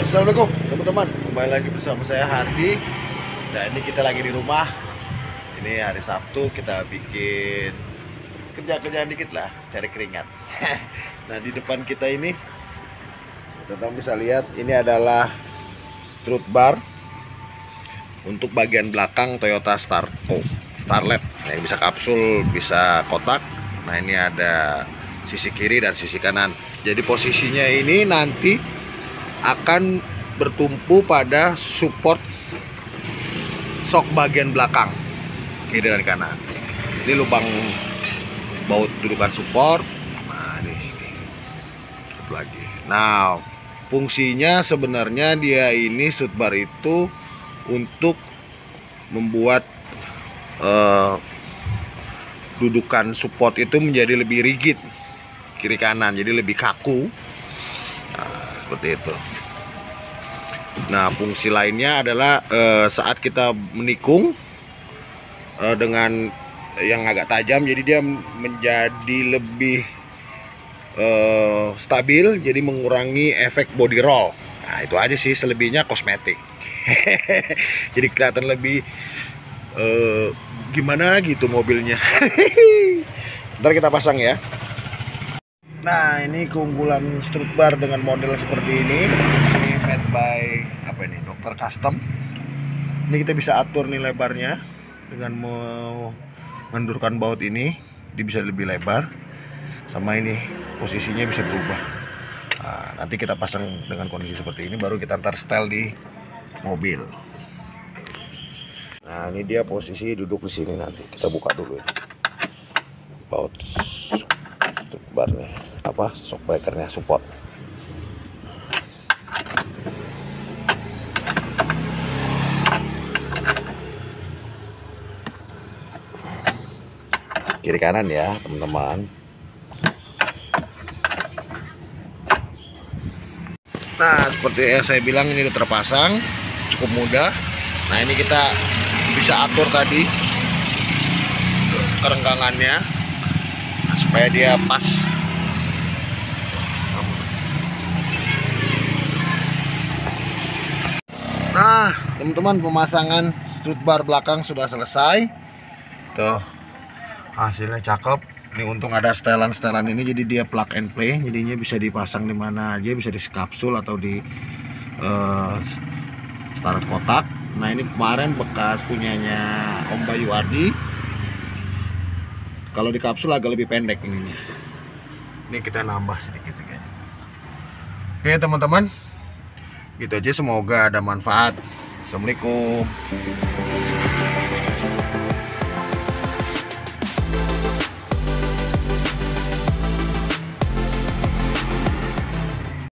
Assalamualaikum teman-teman, kembali lagi bersama saya Hardi. Nah ini kita lagi di rumah. Ini hari Sabtu, kita bikin kerjaan dikit lah, cari keringat. Nah di depan kita ini teman-teman bisa lihat, ini adalah strut bar untuk bagian belakang Toyota Starlet. Nah, ini bisa kapsul, bisa kotak. Nah ini ada sisi kiri dan sisi kanan. Jadi posisinya ini nanti akan bertumpu pada support sok bagian belakang kiri dan kanan. Ini lubang baut dudukan support. Nah ini lagi. Nah fungsinya sebenarnya dia ini strut bar itu untuk membuat dudukan support itu menjadi lebih rigid kiri kanan, jadi lebih kaku. Nah, seperti itu. Nah fungsi lainnya adalah saat kita menikung dengan yang agak tajam, jadi dia menjadi lebih stabil, jadi mengurangi efek body roll. Nah itu aja sih, selebihnya kosmetik. Jadi kelihatan lebih gimana gitu mobilnya. Ntar kita pasang ya. Nah ini keunggulan strut bar dengan model seperti ini. Ini made by apa ini, Dr. Custom. Ini kita bisa atur nih lebarnya dengan mengendurkan baut ini. Dia bisa lebih lebar. Sama ini posisinya bisa berubah. Nah, nanti kita pasang dengan kondisi seperti ini, baru kita ntar setel di mobil. Nah ini dia posisi duduk di sini, nanti kita buka dulu ya. Baut strut barnya, apa, shockbreakernya, support. Kiri kanan ya teman-teman. Nah seperti yang saya bilang, ini udah terpasang, cukup mudah. Nah ini kita bisa atur tadi kerenggangannya, nah, supaya dia pas. Nah teman-teman, pemasangan strut bar belakang sudah selesai. Tuh hasilnya cakep. Ini untung ada setelan ini, jadi dia plug and play, jadinya bisa dipasang di mana aja, bisa di kapsul atau di start kotak. Nah ini kemarin bekas punyanya Om Bayu Ardi. Kalau di kapsul agak lebih pendek ininya. Ini kita nambah sedikit kayaknya. Oke teman-teman, gitu aja, semoga ada manfaat. Assalamualaikum.